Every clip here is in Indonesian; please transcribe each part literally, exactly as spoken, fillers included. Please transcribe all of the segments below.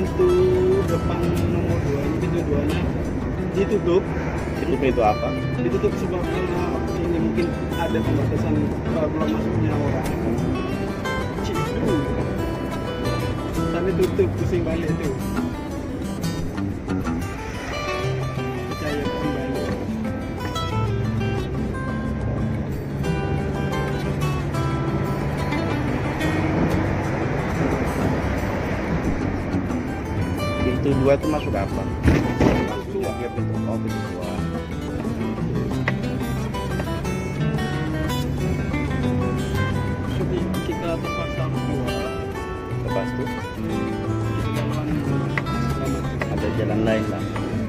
pintu depan nomor dua ini, pintu duanya ditutup. Itu pintu apa? Ditutup sebab karena ini mungkin ada pembatasan uh, belum masuknya orang. Cipu. Tapi tutup, pusing balik tuh. Percaya kembali. Pintu dua itu masuk apa? Masuk ya pintu oh pintu dua. Jadi kita terpaksa harus keluar. Lepas itu Kita jalan selamat. ada jalan lain lah.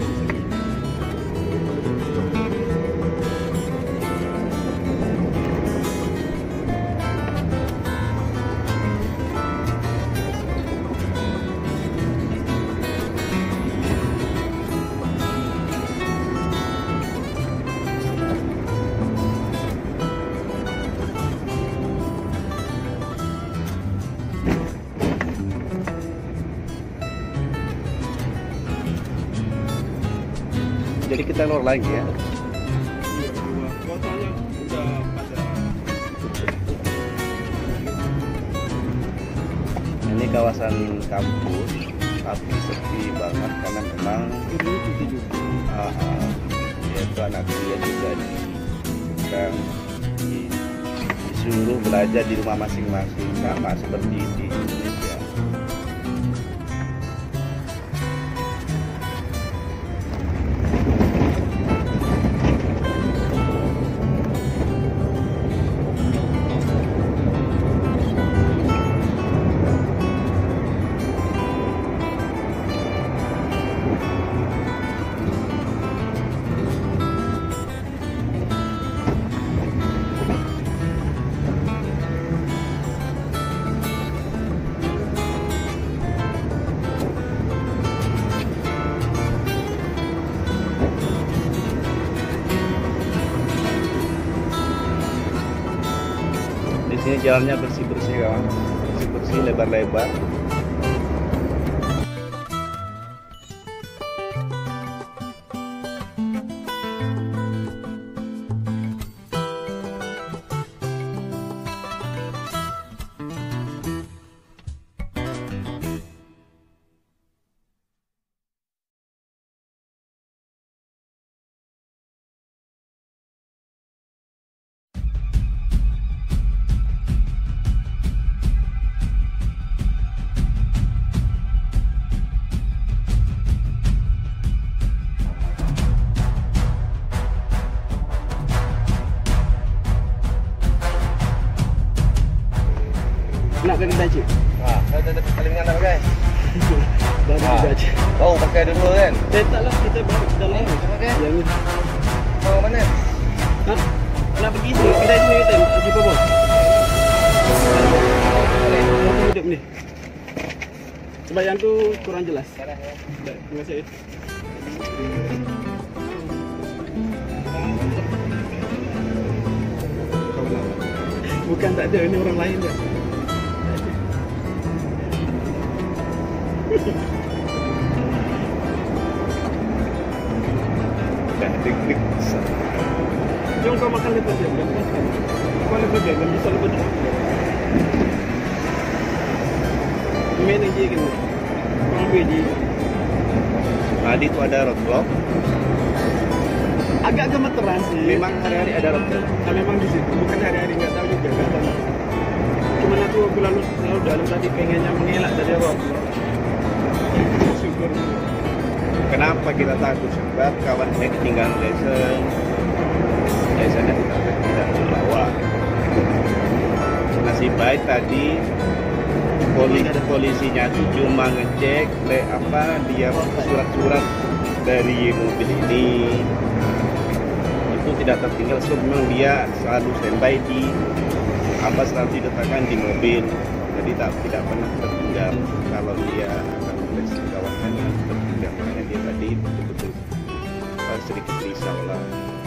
Jadi kita keluar lagi ya. Iya, dua. Kotanya udah pada. Ini kawasan kampus tapi sepi banget karena memang Ini cuti juga. uh, uh, yaitu anak kuliah juga di, bukan di, disuruh belajar di rumah masing-masing sama seperti di Indonesia. Di sini jalannya bersih-bersih kawan, bersih-bersih, lebar-lebar. Nak kena baca. Wah, saya tetap kelingan apa guys? Baru Ah. baca. Oh, pakai dulu kan? Eh taklah, kita baru dalam. Eh, pakai? Yang ini. Mau mana? Hah? Nak pergi sini, kita sini kita jumpa bos. Mau hidup ni. Sebab yang tu kurang jelas. Salah ya. Tak, terima kasih. Bukan tak ada, ini orang lain dah. Dah dik-dik. Jom kau makan lepas dia, bukan makan. Kau lepas dia, kau bisa lepas dia. Main lagi kan. Kau ambil je. Tadi tu ada roadblock. Agak gemeteran sih. Memang hari-hari ada roadblock. Nah, memang di situ. Bukan hari-hari, nggak tahu juga. Nggak tahu. Cuman aku aku lalu lalu dalam tadi pengennya mengelak dari awal. Syukur. Kenapa kita takut? Sebab kawan saya ketinggalan lesson. Lessonnya tidak tidak terbawa. Nasib baik tadi polisi polisinya tuh cuma ngecek le, apa dia surat-surat dari mobil ini itu tidak tertinggal. So memang dia selalu standby di apa selalu diletakkan di mobil, jadi tak tidak pernah tertinggal. Kalau dia akan meles kawan saya tertinggal, makanya dia tadi betul-betul uh, sedikit risau lah.